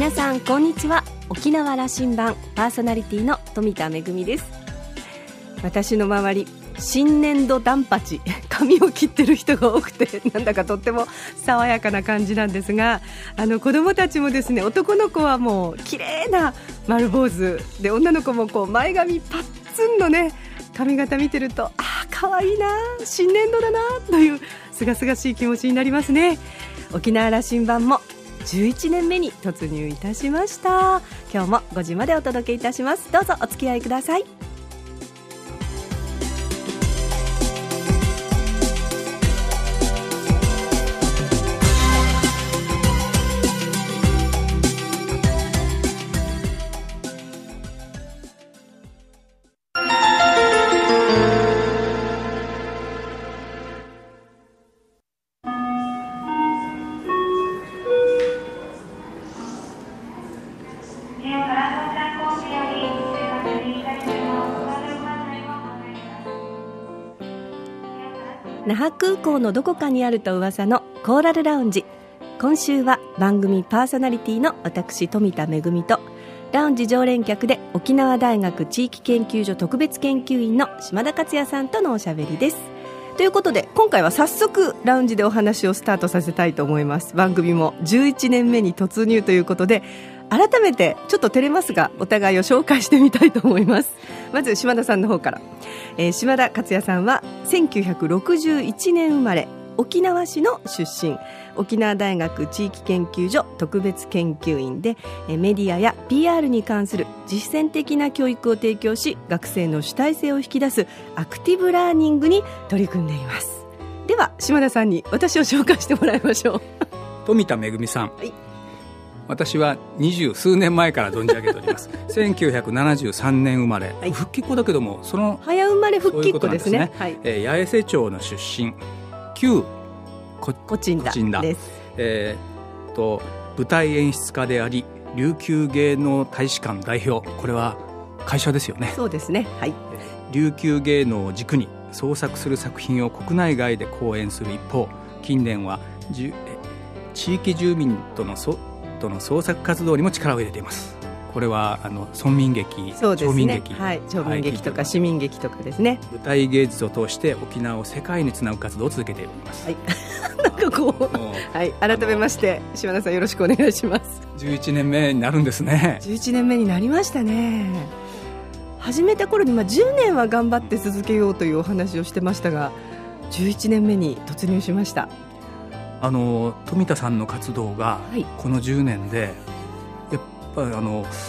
皆さんこんにちは。沖縄羅針盤パーソナリティの富田恵です。私の周り新年度ダンパチ髪を切ってる人が多くて、なんだかとっても爽やかな感じなんですが、子供たちもですね、男の子はもう綺麗な丸坊主で、女の子もこう前髪パッツンのね髪型見てると、可愛いな、新年度だなというすがすがしい気持ちになりますね。沖縄羅針盤も11年目に突入いたしました。今日も5時までお届けいたします。どうぞお付き合いください。那覇空港のどこかにあると噂のコーラルラウンジ。今週は番組パーソナリティの私富田恵と、ラウンジ常連客で沖縄大学地域研究所特別研究員の島田克也さんとのおしゃべりです。ということで今回は早速ラウンジでお話をスタートさせたいと思います。番組も11年目に突入ということで、改めてちょっと照れますがお互いを紹介してみたいと思います。まず島田さんの方から、島田克也さんは1961年生まれ、沖縄市の出身、沖縄大学地域研究所特別研究員で、メディアや PR に関する実践的な教育を提供し、学生の主体性を引き出すアクティブラーニングに取り組んでいます。では島田さんに私を紹介してもらいましょう。 富田恵さん、はい、私は20数年前から存じ上げております1973年生まれ、はい、復帰っ子だけども、その早生まれ復帰っ子ですね。 八重瀬町の出身、旧コチンダです。舞台演出家であり、琉球芸能大使館代表、これは会社ですよね。 そうですね、はい。 琉球芸能を軸に創作する作品を国内外で公演する一方、近年は地域住民との創作活動にも力を入れています。これは村民劇、 そうですね、 町民劇、 はい、町民劇とか市民劇とかですね。 舞台芸術を通して沖縄を世界につなぐ活動を続けております。 はいなんかこう、はい、改めまして島田さんよろしくお願いします。 11年目になるんですね。 11年目になりましたね。始めた頃に、10年は頑張って続けようというお話をしてましたが、11年目に突入しました。 富田さんの活動がこの10年で、やっぱり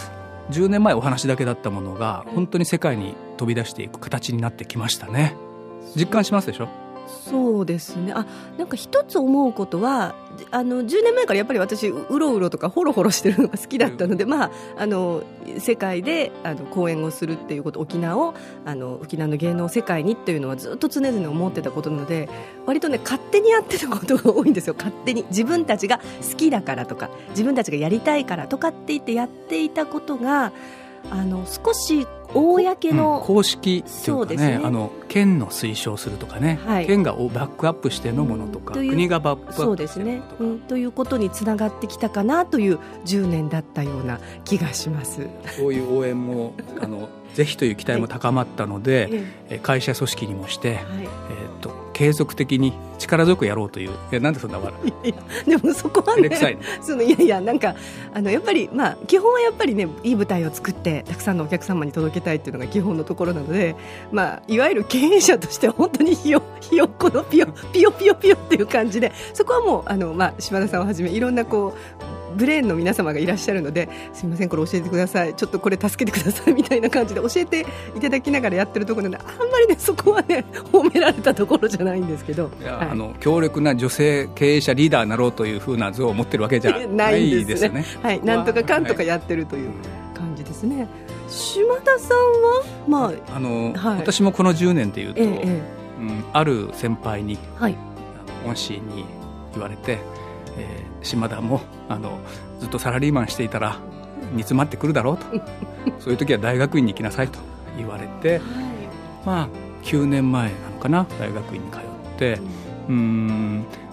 10年前お話だけだったものが本当に世界に飛び出していく形になってきましたね。実感しますでしょ？ そうですね。なんか一つ思うことは、10年前からやっぱり私うろうろとかホロホロしてるのが好きだったので、世界で公演をするっていうこと、沖縄の芸能世界にっていうのはずっと常々思ってたことなので、割とね勝手にやってたことが多いんですよ。勝手に自分たちが好きだからとか、自分たちがやりたいからとかって言ってやっていたことが、少し公の、 公式というかね、県の推奨するとかね、はい、県がバックアップしてのものとか、国がバックアップしてのものとか、 ということにつながってきたかなという10年だったような気がします。 そういう応援もぜひという期待も高まったので、会社組織にもして、継続的に力強くやろうという。なんでそんな笑う？ でもそこはね、なんかやっぱり、基本はやっぱりね、いい舞台を作ってたくさんのお客様に届けたいっていうのが基本のところなので、いわゆる経営者としては本当にひよっこのピヨっていう感じで、そこはもう島田さんをはじめいろんなブレーンの皆様がいらっしゃるので、すみませんこれ教えてください、ちょっとこれ助けてくださいみたいな感じで教えていただきながらやってるところなので、あんまりねそこはね褒められたところじゃないんですけど、 強力な女性経営者リーダーになろうという風な図を持ってるわけじゃないですよね。 はい、なんとかかんとかやってるという感じですね。島田さんは、 私もこの10年でいうと、ある先輩に、恩師に言われて、島田もずっとサラリーマンしていたら煮詰まってくるだろうとそういう時は大学院に行きなさいと言われて、9年前なのかな、大学院に通って、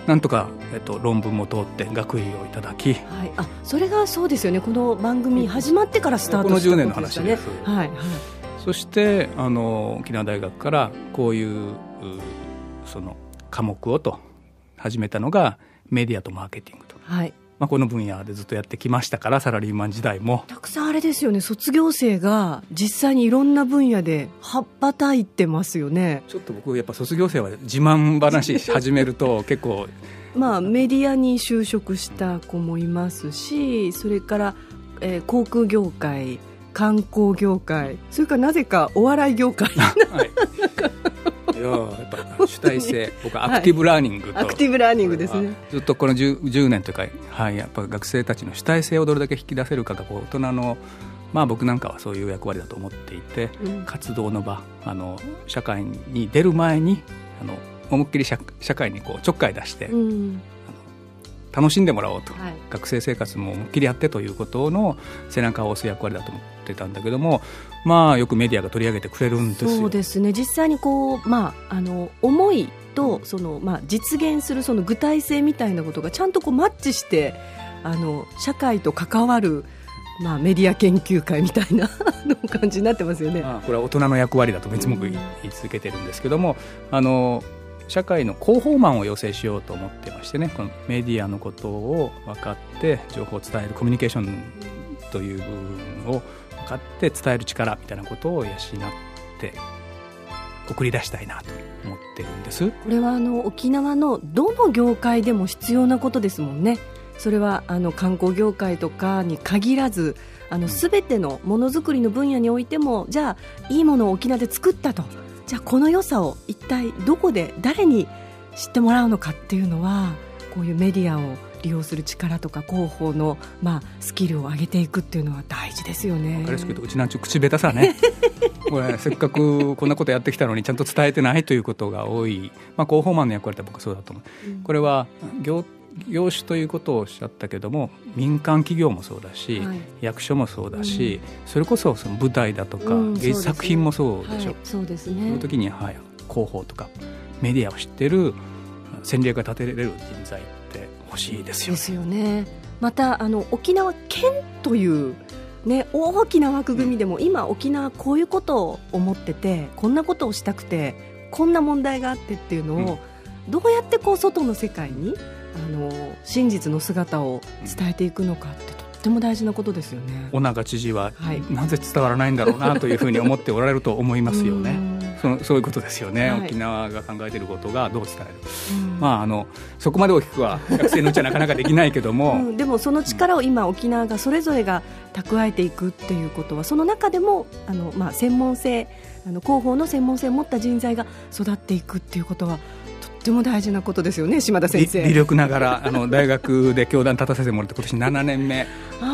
なんとか、論文も通って学位をいただき、 それがそうですよね。この番組始まってからスタートしたことでしたね。 この10年の話です。そして沖縄大学からこういうその科目をと始めたのがメディアとマーケティングと、この分野でずっとやってきましたから、サラリーマン時代もたくさんあれですよね、卒業生が実際にいろんな分野で羽ばたいてますよね。 ちょっと僕やっぱ卒業生は自慢話始めると結構メディアに就職した子もいますし、それから、航空業界、観光業界、それからなぜかお笑い業界いややっぱ主体性、僕はアクティブラーニングと、 アクティブラーニングですね。 ずっとこの 10年というか、やっぱ学生たちの主体性をどれだけ引き出せるかが大人の、僕なんかはそういう役割だと思っていて、活動の場、社会に出る前に思いっきり 社会にちょっかい出して、楽しんでもらおうと、学生生活も思いっきりやってということの背中を押す役割だと思ってたんだけども、よくメディアが取り上げてくれるんですよ。 そうですね。実際に思いと実現するその具体性みたいなことがちゃんとマッチして社会と関わる、メディア研究会みたいな感じになってますよね。 これは大人の役割だといつも言い続けてるんですけども、社会の広報マンを養成しようと思ってましてね、このメディアのことを分かって情報を伝えるコミュニケーションという部分を分かって伝える力みたいなことを養って送り出したいなと思ってるんです。 これは沖縄のどの業界でも必要なことですもんね。それは観光業界とかに限らず全てのものづくりの分野においても、じゃあいいものを沖縄で作ったと、じゃあこの良さを一体どこで誰に知ってもらうのかっていうのは、こういうメディアを利用する力とか広報の、スキルを上げていくっていうのは大事ですよね。 分かりやすく言うとうちなんちゅう口下手さねこれせっかくこんなことやってきたのにちゃんと伝えてないということが多い、広報マンの役割って僕はそうだと思う、これは業種ということをおっしゃったけども、民間企業もそうだし、役所もそうだし、それこそその舞台だとか、芸術作品もそうでしょ。 そうですね。 その時に、広報とかメディアを知ってる戦略が立てれる人材って欲しいですよね。 ですよね。また沖縄県という大きな枠組みでも、今沖縄こういうことを思ってて、こんなことをしたくて、こんな問題があってっていうのを、どうやって外の世界に真実の姿を伝えていくのかってとっても大事なことですよね。 尾長知事は、なぜ伝わらないんだろうなというふうに思っておられると思いますよねそういうことですよね、沖縄が考えていることがどう伝える、そこまで大きくは学生のうちはなかなかできないけども、 でもその力を今沖縄がそれぞれが蓄えていくっていうことは、その中でも専門性、広報の専門性を持った人材が育っていくっていうことはとっても大事なことですよね。島田先生、 微力ながら大学で教壇立たせてもらって今年7年目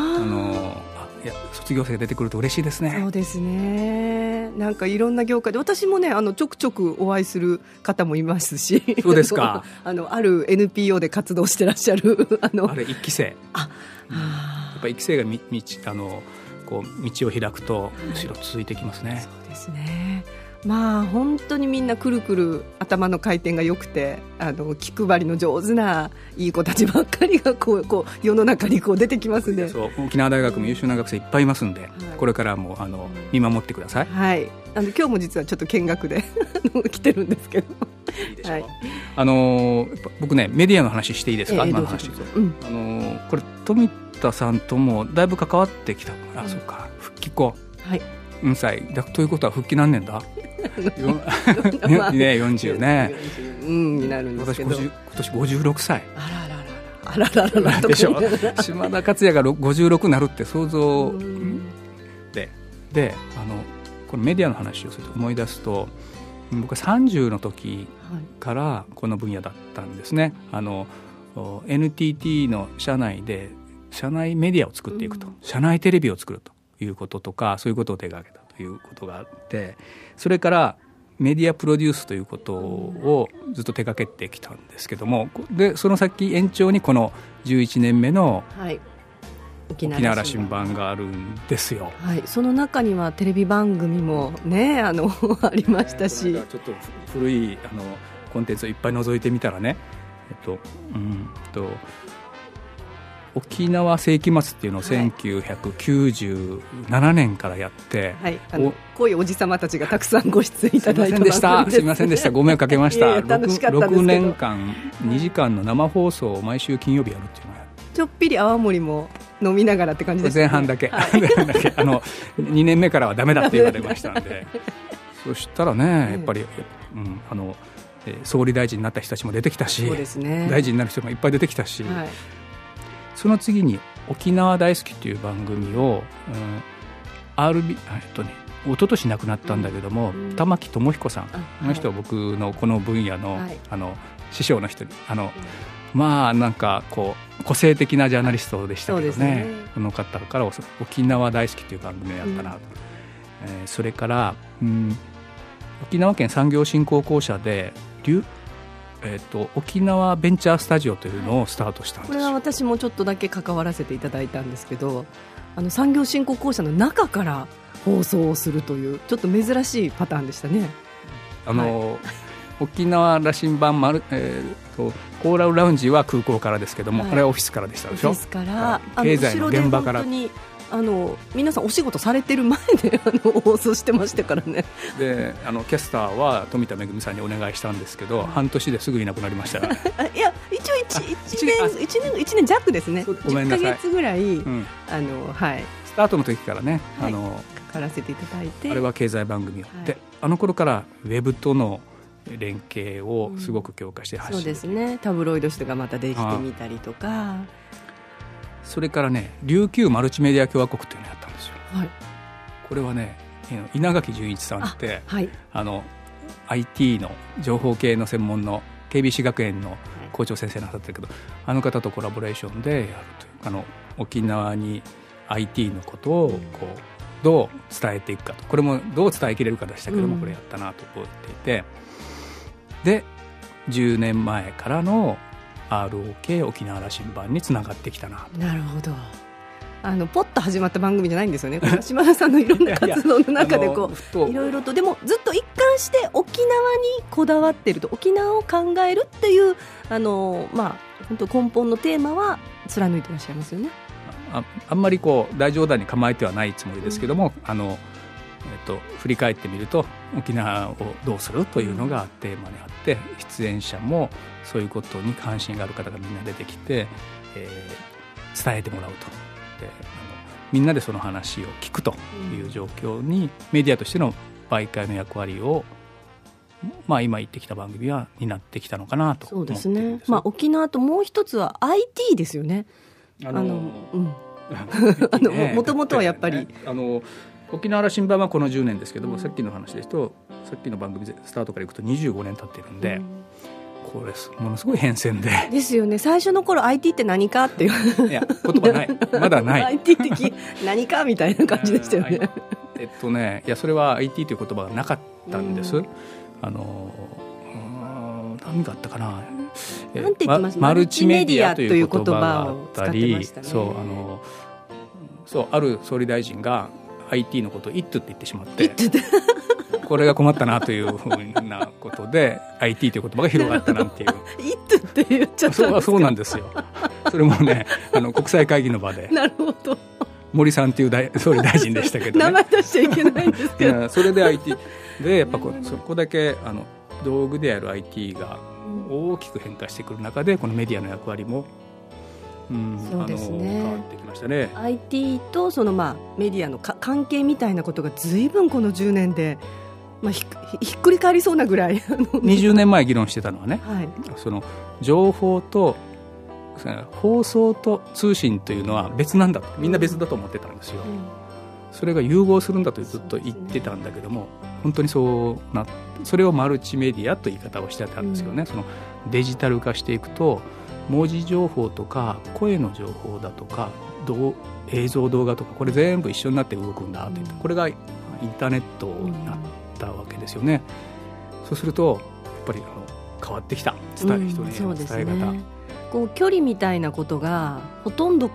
卒業生が出てくると嬉しいですね。 そうですね。なんかいろんな業界で私もねちょくちょくお会いする方もいますし。 そうですかある NPO で活動してらっしゃるあれ1期生、やっぱ1期生が道を開くと後ろ続いてきますね。 そうですね。本当にみんなくるくる頭の回転が良くて、気配りの上手ないい子たちばっかりが世の中に出てきますんで、 沖縄大学も優秀な学生いっぱいいますんで、これからも見守ってください。 今日も実はちょっと見学で来てるんですけどいいでしょう。僕ねメディアの話していいですか。今の話、これ富田さんともだいぶ関わってきた。そうか、復帰後4歳だということは復帰何年だ40ね、 になるんですけど、 今年56歳。 あららでしょ島田克也が56になるって想像でこのメディアの話をすると思い出すと、僕は30の時からこの分野だったんですね。NTT の社内で社内メディアを作っていくと、社内テレビを作るということとか、そういうことを手掛けたということがあって、それからメディアプロデュースということをずっと手掛けてきたんですけども、でその先延長にこの11年目の沖縄羅針盤があるんですよ。 その中にはテレビ番組もねありましたし、 ちょっと古いコンテンツをいっぱい覗いてみたらね、 沖縄世紀末っていうのを1997年からやって、 はい、濃いおじさまたちがたくさんご出演いただいてすいませんでしたご迷惑かけました。 楽しかったんですけど 6年間2時間の生放送を毎週金曜日やるっていうのをやって、 ちょっぴり泡盛も飲みながらって感じですね。 前半だけ、はい、2年目からはダメだって言われましたんでそしたらねやっぱり、総理大臣になった人たちも出てきたし、 そうですね、 大臣になる人もいっぱい出てきたし、 はい、 その次に沖縄大好きという番組を、一昨年亡くなったんだけども、玉木智彦さん、この人は僕のこの分野の、師匠の人になんかこう個性的なジャーナリストでしたけど ね、この方から沖縄大好きという番組をやったなと、それから、沖縄県産業振興公社で沖縄ベンチャースタジオというのをスタートしたんですよ。 これは私もちょっとだけ関わらせていただいたんですけど、産業振興公社の中から放送をするというちょっと珍しいパターンでしたね。 沖縄羅針盤コーラルラウンジは空港からですけども、これはオフィスからでしたでしょ。 オフィスから経済の現場から、 皆さんお仕事されてる前で放送してましたからね。 でキャスターは富田恵さんにお願いしたんですけど、半年ですぐいなくなりましたいや一応1年弱ですね。 ごめんなさい、 10ヶ月ぐらい、 スタートの時からね、かからせていただいて、 あれは経済番組をやって、あの頃からウェブとの連携をすごく強化して発信、 そうですね、タブロイド紙がまたできてみたりとか、 それからね琉球マルチメディア共和国というのをやったんですよ、これはね稲垣淳一さんって、IT の情報系の専門の KBC 学園の校長先生なさってるけど、あの方とコラボレーションでやるという、沖縄に IT のことをこうどう伝えていくかと、これもどう伝えきれるかでしたけども、これやったなと思っていて、で10年前からの ROK 沖縄羅針盤につながってきたなと。 なるほど。ポッと始まった番組じゃないんですよね。島田さんのいろんな活動の中でいろいろと、でもずっと一貫して沖縄にこだわっていると、沖縄を考えるっていう本当根本のテーマは貫いていらっしゃいますよね。 あんまり大冗談に構えてはないつもりですけども、振り返ってみると沖縄をどうするというのがテーマにあって、出演者もそういうことに関心がある方がみんな出てきて、伝えてもらうと、でみんなでその話を聞くという状況に、メディアとしての媒介の役割を、今言ってきた番組は担ってきたのかなと思っているんです。 そうですね、沖縄ともう一つは IT ですよね。もともとはやっぱり、 沖縄羅針盤はこの10年ですけども、さっきの話ですと、さっきの番組スタートからいくと25年経ってるんで、これものすごい変遷ですよね。最初の頃 IT って何かっていういや言葉ない、まだない IT 的何かみたいな感じでしたよね。 いやそれは IT という言葉がなかったんです。何があったかな、 なんて言ってました？ マルチメディアという言葉があったり、ある総理大臣が IT のことを IT って言ってしまってこれが困ったなというふうなことでIT という言葉が広がったなんていう IT って言っちゃったんですか？ そうなんですよ。それもね国際会議の場でなるほど、 森さんっていう総理大臣でしたけど、 名前出しちゃいけないんですけどそれで IT でやっぱそこだけ道具である IT が大きく変化してくる中で、このメディアの役割もそうですね、 変わってきましたね。 IT とそのメディアの関係みたいなことが随分この10年で、ひっくり返りそうなぐらい 20年前議論してたのはね、その情報と放送と通信というのは別なんだと、みんな別だと思ってたんですよ、それが融合するんだとずっと言ってたんだけども、本当にそれをマルチメディアという言い方をしてたんですけどね、そのデジタル化していくと文字情報とか声の情報だとか映像動画とか、これ全部一緒になって動くんだと言って、これがインターネットになったわけですよね。そうするとやっぱり変わってきた人への伝え方、 距離みたいなことがほとんど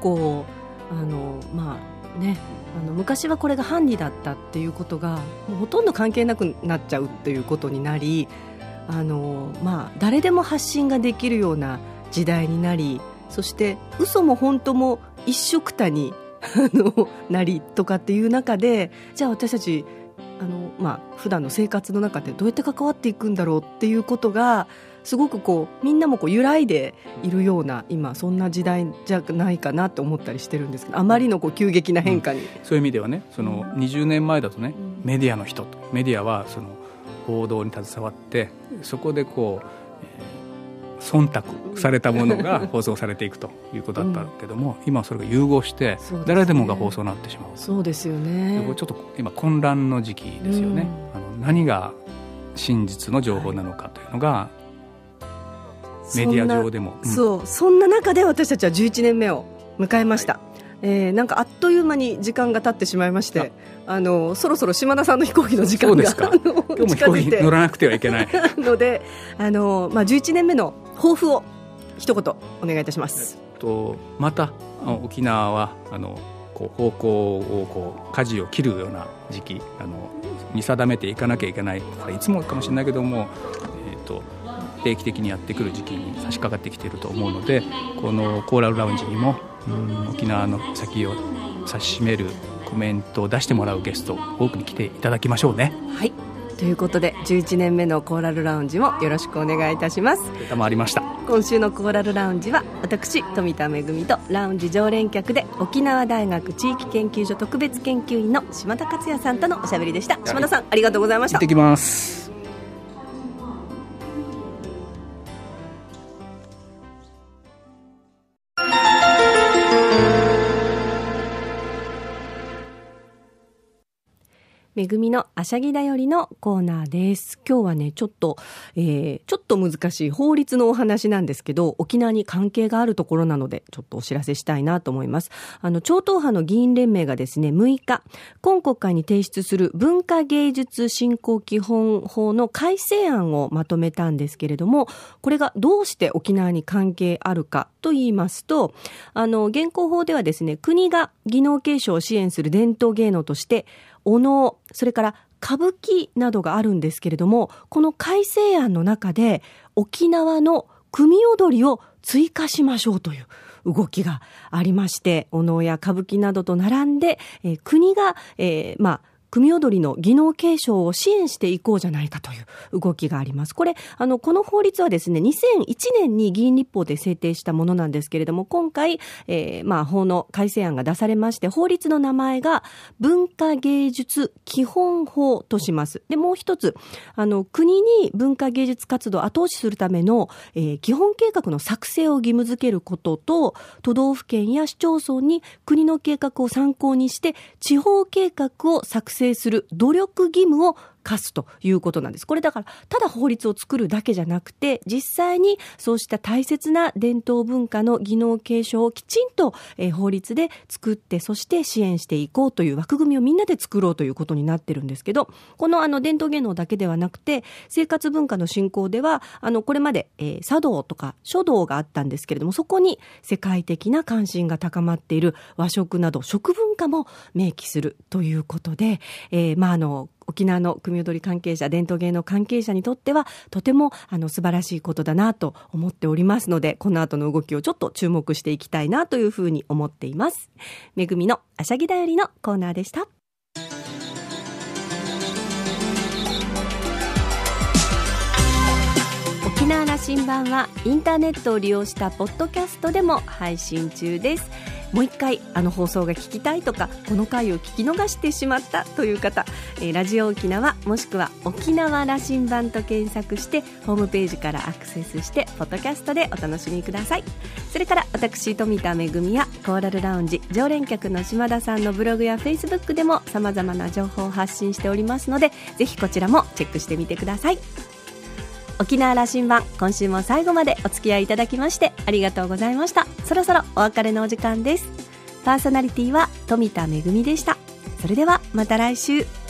昔はこれがハンディだったっていうことがもうほとんど関係なくなっちゃうっていうことになり、 誰でも発信ができるような時代になり、そして嘘も本当も一緒くたになりとかっていう中で、じゃあ私たち普段の生活の中でどうやって関わっていくんだろうっていうことがすごくみんなも揺らいでいるような、今そんな時代じゃないかなと思ったりしてるんですけど、あまりの急激な変化に、 そういう意味ではね、その20年前だとね、メディアの人と、メディアはその報道に携わって、そこで忖度されたものが放送されていくということだったけども、今はそれが融合して誰でもが放送になってしまう。 そうですよね。 ちょっと今混乱の時期ですよね。何が真実の情報なのかというのがメディア上でも、 そんな中で私たちは11年目を迎えました。なんかあっという間に時間が経ってしまいまして、そろそろ島田さんの飛行機の時間が今日も飛行機乗らなくてはいけないので、11年目の抱負を一言お願いいたします。 また沖縄は方向を舵を切るような時期、見定めていかなきゃいけない、これいつもかもしれないけども、定期的にやってくる時期に差し掛かってきていると思うので、このコーラルラウンジにも沖縄の先を指し締めるコメントを出してもらうゲスト多くに来ていただきましょうね。 はい、ということで11年目のコーラルラウンジもよろしくお願いいたします。 賜りました。 今週のコーラルラウンジは私富田恵とラウンジ常連客で沖縄大学地域研究所特別研究員の島田克也さんとのおしゃべりでした。島田さん、ありがとうございました。 行ってきます。 めぐみのあしゃぎだよりのコーナーです。今日はねちょっと難しい法律のお話なんですけど、沖縄に関係があるところなのでちょっとお知らせしたいなと思います。超党派の議員連盟がですね、6日今国会に提出する文化芸術振興基本法の改正案をまとめたんですけれども、これがどうして沖縄に関係あるかと言いますと、現行法ではですね、国が技能継承を支援する伝統芸能としてお能、それから歌舞伎などがあるんですけれども、この改正案の中で沖縄の組踊りを追加しましょうという動きがありまして、お能や歌舞伎などと並んで、国が、組踊りの技能継承を支援していこうじゃないかという動きがあります。これこの法律はですね、2001年に議員立法で制定したものなんですけれども、今回、法の改正案が出されまして、法律の名前が文化芸術基本法とします。で、もう一つ国に文化芸術活動を後押しするための、基本計画の作成を義務付けることと、都道府県や市町村に国の計画を参考にして地方計画を作成する努力義務を課すということなんです。これだからただ法律を作るだけじゃなくて、実際にそうした大切な伝統文化の技能継承をきちんと、法律で作って、そして支援していこうという枠組みをみんなで作ろうということになってるんですけど、この伝統芸能だけではなくて、生活文化の振興ではこれまで、茶道とか書道があったんですけれども、そこに世界的な関心が高まっている和食など食文化も明記するということで、沖縄の組踊り関係者、伝統芸能関係者にとってはとても素晴らしいことだなと思っておりますので、この後の動きをちょっと注目していきたいなというふうに思っています。めぐみのあしゃぎだよりのコーナーでした。沖縄羅針盤はインターネットを利用したポッドキャストでも配信中です。もう一回放送が聞きたいとか、この回を聞き逃してしまったという方、ラジオ沖縄もしくは沖縄羅針盤と検索してホームページからアクセスしてポッドキャストでお楽しみください。それから私富田恵やコーラルラウンジ常連客の島田さんのブログやフェイスブックでも様々な情報を発信しておりますので、ぜひこちらもチェックしてみてください。沖縄羅針盤、今週も最後までお付き合いいただきましてありがとうございました。そろそろお別れのお時間です。パーソナリティは富田恵でした。それではまた来週。